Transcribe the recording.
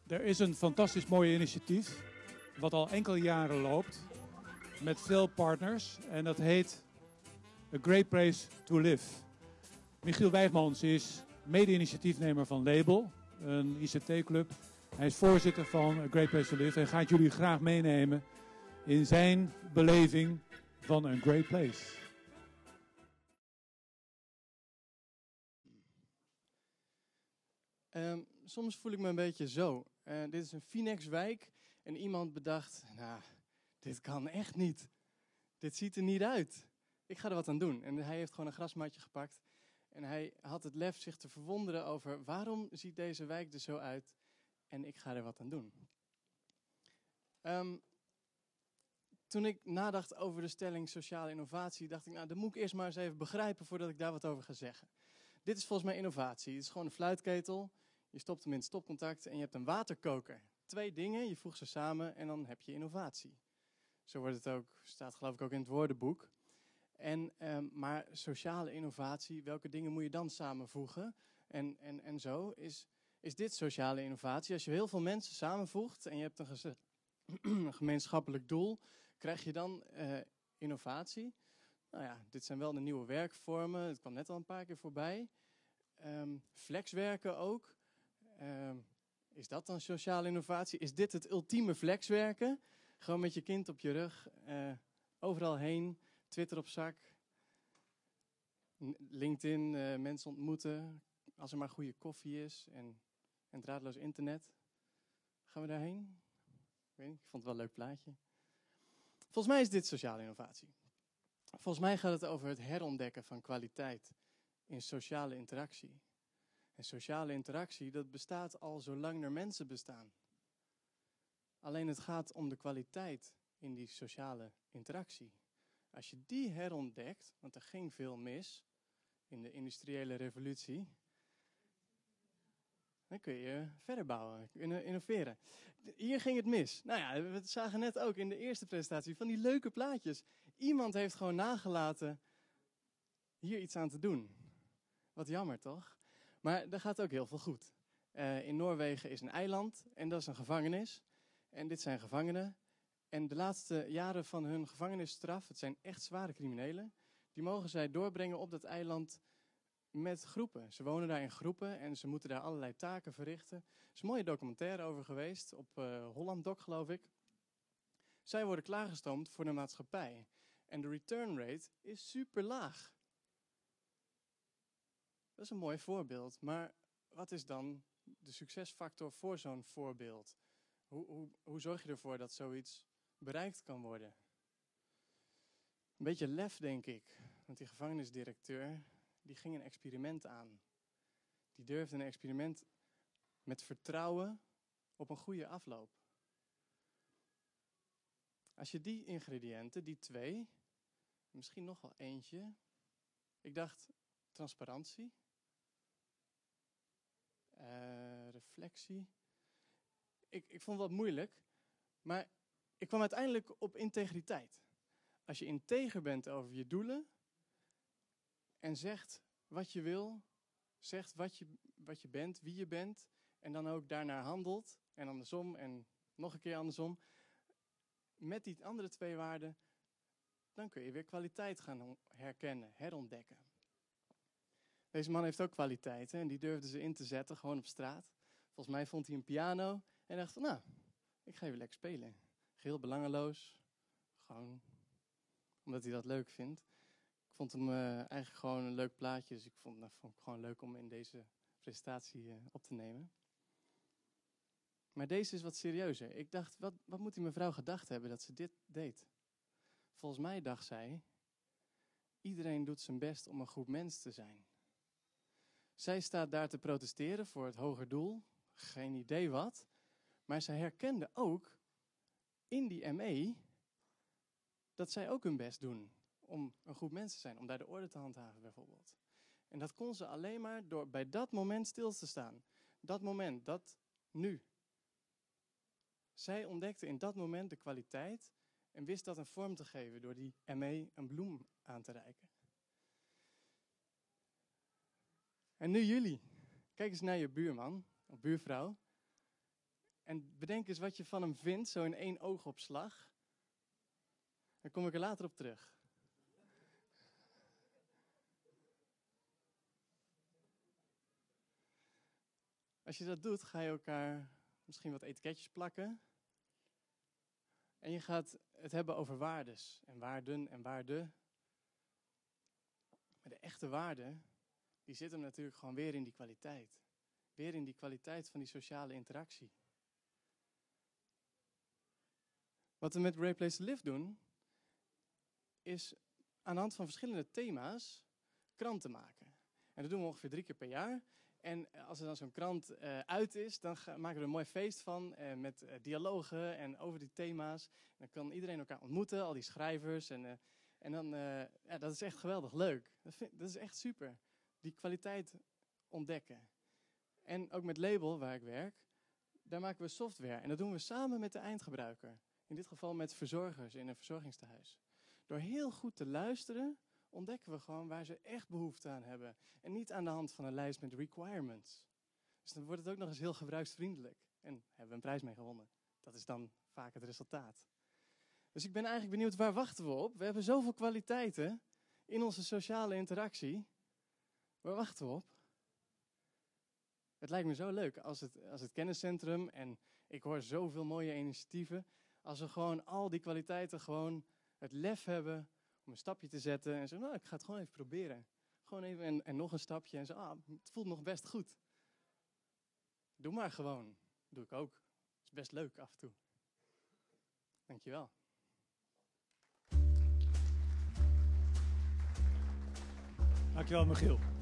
Er is een fantastisch mooi initiatief, wat al enkele jaren loopt, met veel partners. En dat heet A Great Place to Live. Michiel Wijgmans is mede-initiatiefnemer van Label, een ICT-club. Hij is voorzitter van A Great Place to Live en gaat jullie graag meenemen in zijn beleving van een great place. Soms voel ik me een beetje zo. Dit is een Phoenixwijk en iemand bedacht, nou, dit kan echt niet. Dit ziet er niet uit. Ik ga er wat aan doen. En hij heeft gewoon een grasmatje gepakt. En hij had het lef zich te verwonderen over waarom ziet deze wijk er zo uit. En ik ga er wat aan doen. Toen ik nadacht over de stelling sociale innovatie, dacht ik, nou, dat moet ik eerst maar eens even begrijpen voordat ik daar wat over ga zeggen. Dit is volgens mij innovatie. Het is gewoon een fluitketel. Je stopt hem in het stopcontact en je hebt een waterkoker. 2 dingen, je voegt ze samen en dan heb je innovatie. Zo wordt het ook, staat geloof ik ook in het woordenboek. Maar sociale innovatie, welke dingen moet je dan samenvoegen? En zo is dit sociale innovatie. Als je heel veel mensen samenvoegt en je hebt een gemeenschappelijk doel, krijg je dan innovatie. Nou ja, dit zijn wel de nieuwe werkvormen. Het kwam net al een paar keer voorbij. Flexwerken ook. Is dat dan sociale innovatie? Is dit het ultieme flexwerken? Gewoon met je kind op je rug, overal heen, Twitter op zak, LinkedIn, mensen ontmoeten, als er maar goede koffie is en draadloos internet. Gaan we daarheen? Ik vond het wel een leuk plaatje. Volgens mij is dit sociale innovatie. Volgens mij gaat het over het herontdekken van kwaliteit in sociale interactie. En sociale interactie, dat bestaat al zolang er mensen bestaan. Alleen het gaat om de kwaliteit in die sociale interactie. Als je die herontdekt, want er ging veel mis in de industriële revolutie, dan kun je verder bouwen, innoveren. Hier ging het mis. Nou ja, we zagen net ook in de eerste presentatie van die leuke plaatjes. Iemand heeft gewoon nagelaten hier iets aan te doen. Wat jammer, toch? Maar er gaat ook heel veel goed. In Noorwegen is een eiland en dat is een gevangenis. En dit zijn gevangenen. En de laatste jaren van hun gevangenisstraf, het zijn echt zware criminelen, die mogen zij doorbrengen op dat eiland met groepen. Ze wonen daar in groepen en ze moeten daar allerlei taken verrichten. Er is een mooie documentaire over geweest, op Holland Doc geloof ik. Zij worden klaargestoomd voor de maatschappij. En de return rate is super laag. Dat is een mooi voorbeeld, maar wat is dan de succesfactor voor zo'n voorbeeld? Hoe zorg je ervoor dat zoiets bereikt kan worden? Een beetje lef, denk ik. Want die gevangenisdirecteur, die ging een experiment aan. Die durfde een experiment met vertrouwen op een goede afloop. Als je die ingrediënten, die 2, misschien nog wel eentje. Ik dacht transparantie. Reflectie. Ik vond het wat moeilijk, maar ik kwam uiteindelijk op integriteit. Als je integer bent over je doelen en zegt wat je wil, zegt wat je bent, wie je bent, en dan ook daarnaar handelt, en andersom en nog een keer andersom, met die andere 2 waarden, dan kun je weer kwaliteit gaan herkennen, herontdekken. Deze man heeft ook kwaliteiten en die durfde ze in te zetten, gewoon op straat. Volgens mij vond hij een piano en dacht van, nou, ik ga even lekker spelen. Geheel belangeloos, gewoon omdat hij dat leuk vindt. Ik vond hem eigenlijk gewoon een leuk plaatje, dus ik vond het gewoon leuk om in deze presentatie op te nemen. Maar deze is wat serieuzer. Ik dacht, wat moet die mevrouw gedacht hebben dat ze dit deed? Volgens mij dacht zij, iedereen doet zijn best om een goed mens te zijn. Zij staat daar te protesteren voor het hoger doel, geen idee wat. Maar zij herkende ook in die ME dat zij ook hun best doen om een goed mens te zijn, om daar de orde te handhaven bijvoorbeeld. En dat kon ze alleen maar door bij dat moment stil te staan. Dat moment, dat nu. Zij ontdekte in dat moment de kwaliteit en wist dat een vorm te geven door die ME een bloem aan te reiken. En nu jullie. Kijk eens naar je buurman of buurvrouw. En bedenk eens wat je van hem vindt, zo in 1 oogopslag. Dan kom ik er later op terug. Als je dat doet, ga je elkaar misschien wat etiketjes plakken. En je gaat het hebben over waardes en waarden en waarden. Maar de echte waarde, die zit hem natuurlijk gewoon weer in die kwaliteit. Weer in die kwaliteit van die sociale interactie. Wat we met Great Place to Live doen, is aan de hand van verschillende thema's kranten maken. En dat doen we ongeveer 3 keer per jaar. En als er dan zo'n krant uit is, dan maken we er een mooi feest van met dialogen en over die thema's. Dan kan iedereen elkaar ontmoeten, al die schrijvers. En dan, dat is echt geweldig leuk. Dat is echt super. Die kwaliteit ontdekken. En ook met Label, waar ik werk, daar maken we software. En dat doen we samen met de eindgebruiker. In dit geval met verzorgers in een verzorgingstehuis. Door heel goed te luisteren, ontdekken we gewoon waar ze echt behoefte aan hebben. En niet aan de hand van een lijst met requirements. Dus dan wordt het ook nog eens heel gebruiksvriendelijk. En hebben we een prijs mee gewonnen. Dat is dan vaak het resultaat. Dus ik ben eigenlijk benieuwd, waar wachten we op? We hebben zoveel kwaliteiten in onze sociale interactie. Waar wachten we op? Het lijkt me zo leuk als het kenniscentrum, en ik hoor zoveel mooie initiatieven, als we gewoon al die kwaliteiten gewoon het lef hebben om een stapje te zetten en zeggen, nou, ik ga het gewoon even proberen. Gewoon even en nog een stapje en zo, het voelt nog best goed. Doe maar gewoon. Doe ik ook. Het is best leuk af en toe. Dankjewel. Dankjewel, Michiel.